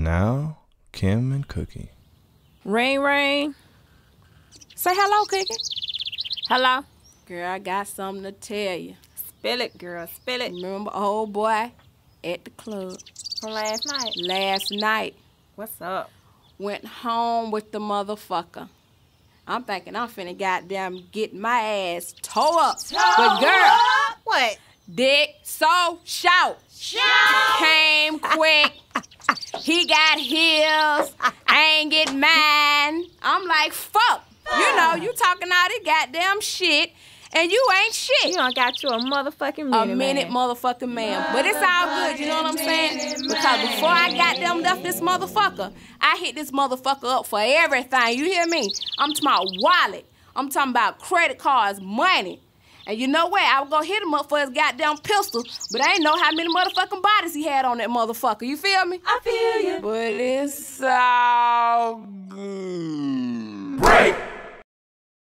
And now, Kim and Cookie. Ring, ring. Say hello, Cookie. Hello? Girl, I got something to tell you. Spill it, girl, spill it. Remember old boy at the club? From last night? Last night. What's up? Went home with the motherfucker. I'm thinking I'm finna goddamn get my ass tore up. But girl, what? Dick so shout. Came quick. He got heels. I ain't get mine. I'm like, fuck. You know, you talking all this goddamn shit, and you ain't shit. You done got you a motherfucking minute, A minute motherfucking man. But it's all good, you know what I'm saying? Because before I goddamn left this motherfucker, I hit this motherfucker up for everything. You hear me? I'm talking about wallet. I'm talking about credit cards, money. And you know what? I was gonna hit him up for his goddamn pistol, but I ain't know how many motherfucking bodies he had on that motherfucker. You feel me? I feel you. But it's all